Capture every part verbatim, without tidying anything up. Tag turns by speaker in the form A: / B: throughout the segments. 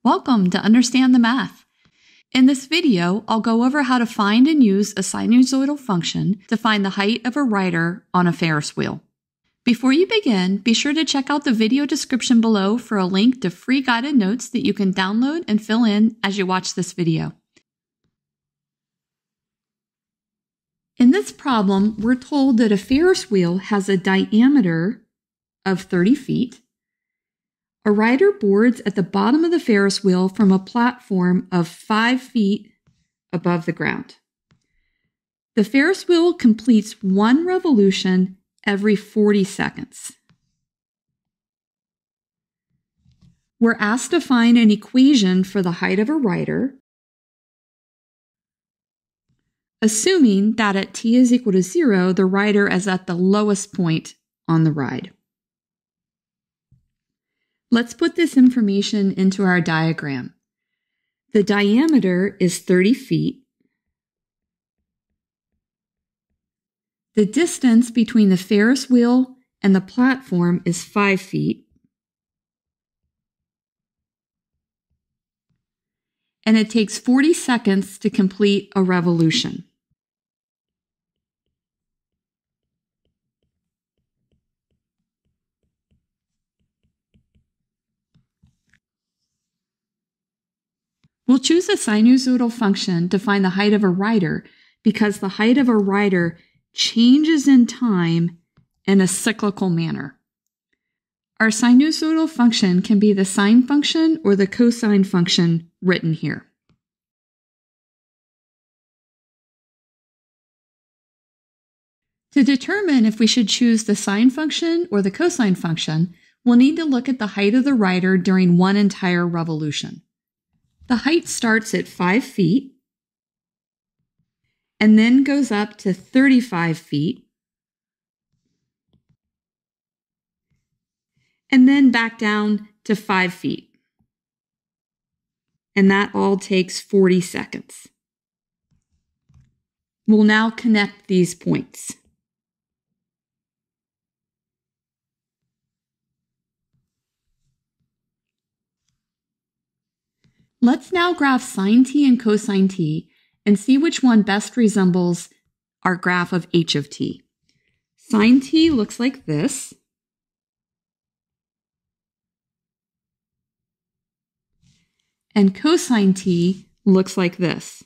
A: Welcome to Understand the Math. In this video, I'll go over how to find and use a sinusoidal function to find the height of a rider on a Ferris wheel. Before you begin, be sure to check out the video description below for a link to free guided notes that you can download and fill in as you watch this video. In this problem, we're told that a Ferris wheel has a diameter of thirty feet. A rider boards at the bottom of the Ferris wheel from a platform of five feet above the ground. The Ferris wheel completes one revolution every forty seconds. We're asked to find an equation for the height of a rider, assuming that at t is equal to zero, the rider is at the lowest point on the ride. Let's put this information into our diagram. The diameter is thirty feet. The distance between the Ferris wheel and the platform is five feet. And it takes forty seconds to complete a revolution. We'll choose a sinusoidal function to find the height of a rider because the height of a rider changes in time in a cyclical manner. Our sinusoidal function can be the sine function or the cosine function written here. To determine if we should choose the sine function or the cosine function, we'll need to look at the height of the rider during one entire revolution. The height starts at five feet and then goes up to thirty-five feet and then back down to five feet. And that all takes forty seconds. We'll now connect these points. Let's now graph sine t and cosine t and see which one best resembles our graph of h of t. Sine t looks like this. And cosine t looks like this.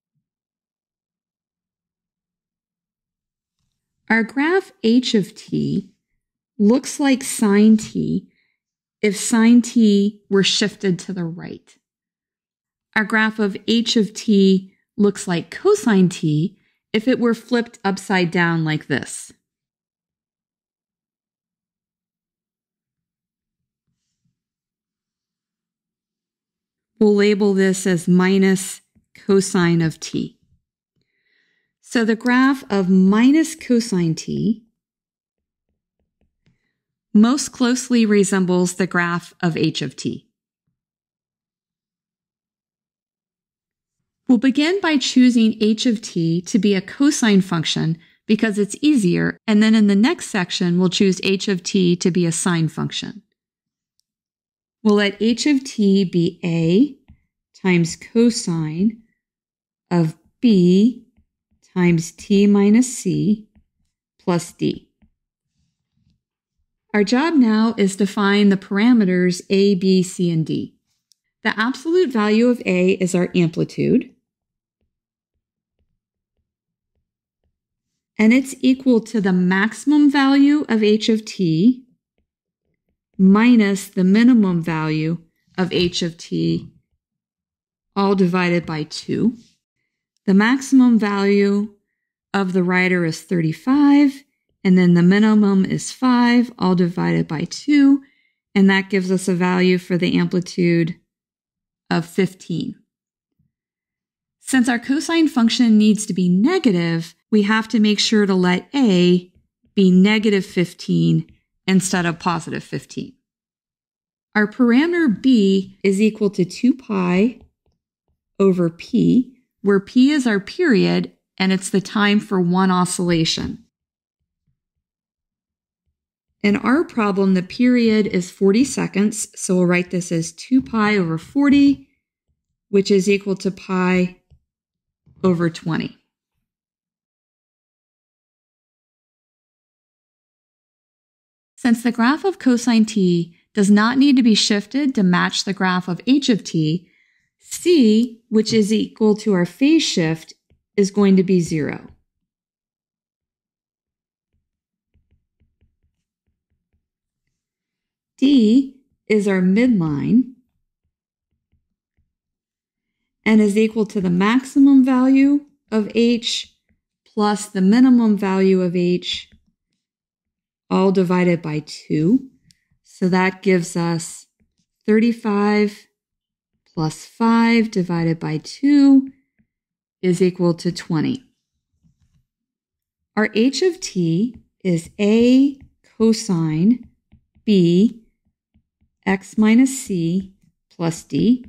A: Our graph h of t looks like sine t if sine t were shifted to the right. Our graph of h of t looks like cosine t if it were flipped upside down like this. We'll label this as minus cosine of t. So the graph of minus cosine t most closely resembles the graph of h of t. We'll begin by choosing h of t to be a cosine function because it's easier, and then in the next section, we'll choose h of t to be a sine function. We'll let h of t be a times cosine of b times t minus c plus d. Our job now is to find the parameters a, b, c, and d. The absolute value of a is our amplitude, and it's equal to the maximum value of h of t minus the minimum value of h of t, all divided by two. The maximum value of the rider is thirty-five, and then the minimum is five, all divided by two, and that gives us a value for the amplitude of fifteen. Since our cosine function needs to be negative, we have to make sure to let a be negative fifteen instead of positive fifteen. Our parameter b is equal to two pi over p, where p is our period and it's the time for one oscillation. In our problem, the period is forty seconds, so we'll write this as two pi over forty, which is equal to pi over twenty. Since the graph of cosine t does not need to be shifted to match the graph of h of t, c, which is equal to our phase shift, is going to be zero. D is our midline and is equal to the maximum value of h plus the minimum value of h, all divided by two. So that gives us thirty-five plus five divided by two is equal to twenty. Our h of t is a cosine b x minus c plus d.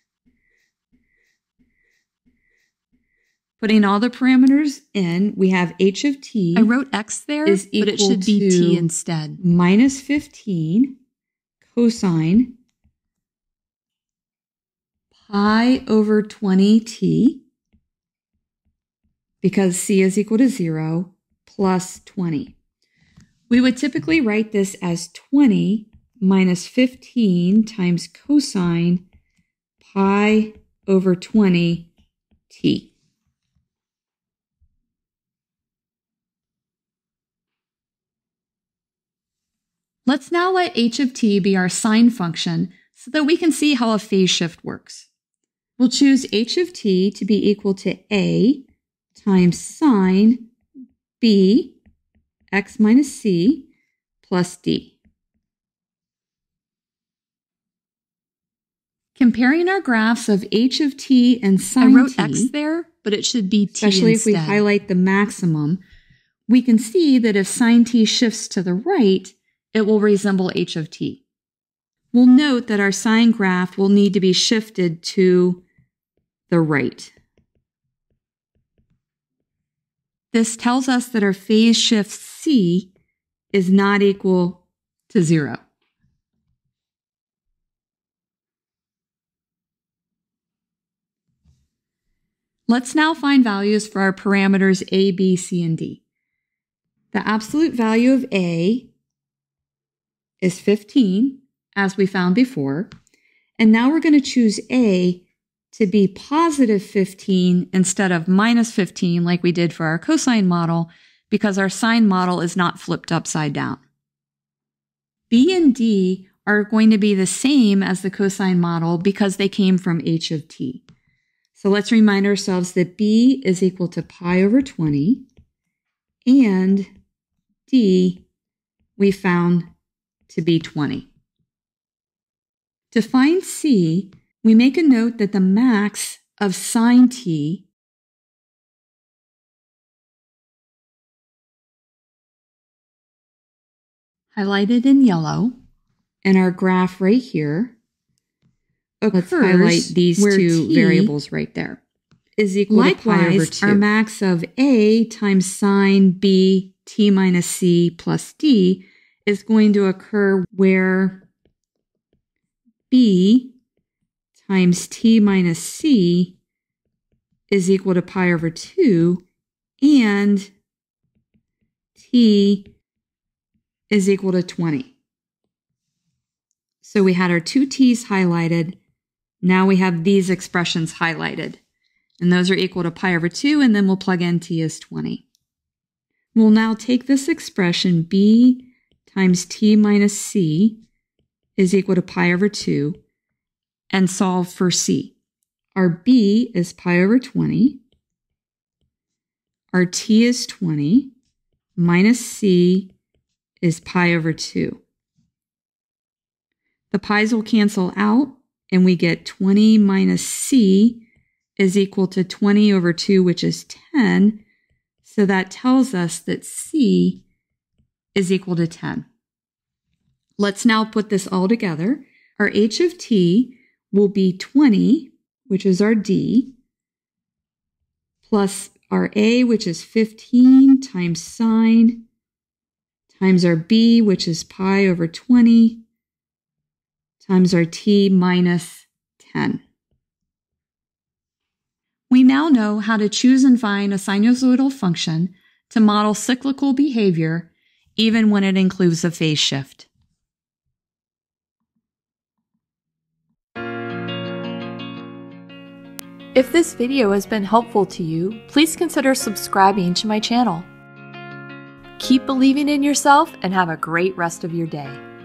A: Putting all the parameters in, we have h of t.
B: I wrote x there,
A: is equal
B: but it should be
A: to
B: t instead.
A: Minus fifteen cosine pi over twenty t, because c is equal to zero, plus twenty. We would typically write this as twenty minus fifteen times cosine pi over twenty t. Let's now let h of t be our sine function so that we can see how a phase shift works. We'll choose h of t to be equal to a times sine b x minus c plus d. Comparing our graphs of h of t and sine
B: I wrote
A: t,
B: x there, but it should be t
A: especially
B: instead.
A: if we highlight the maximum, we can see that if sine t shifts to the right, it will resemble h of t. We'll note that our sine graph will need to be shifted to the right. This tells us that our phase shift c is not equal to zero. Let's now find values for our parameters a, b, c, and d. The absolute value of a is fifteen, as we found before, and now we're going to choose a to be positive fifteen instead of minus fifteen like we did for our cosine model, because our sine model is not flipped upside down. B and D are going to be the same as the cosine model because they came from h of t. So let's remind ourselves that b is equal to pi over twenty, and d we found to be twenty. To find c, we make a note that the max of sine t highlighted in yellow in our graph right here occurs. Let's highlight these two t variables right there. Is equal Likewise, to pi over two. Our max of a times sine b t minus c plus d is going to occur where b times t minus c is equal to pi over two, and t is equal to twenty. So we had our two t's highlighted. Now we have these expressions highlighted, and those are equal to pi over two, and then we'll plug in t as twenty. We'll now take this expression b times t minus c is equal to pi over two and solve for c. Our b is pi over twenty, our t is twenty, minus c is pi over two. The pi's will cancel out, and we get twenty minus c is equal to twenty over two, which is ten. So that tells us that c is equal to ten. Let's now put this all together. Our h of t will be twenty, which is our d, plus our a, which is fifteen, times sine, times our b, which is pi over twenty, times our t minus ten. We now know how to choose and find a sinusoidal function to model cyclical behavior, even when it includes a phase shift.
B: If this video has been helpful to you, please consider subscribing to my channel. Keep believing in yourself and have a great rest of your day.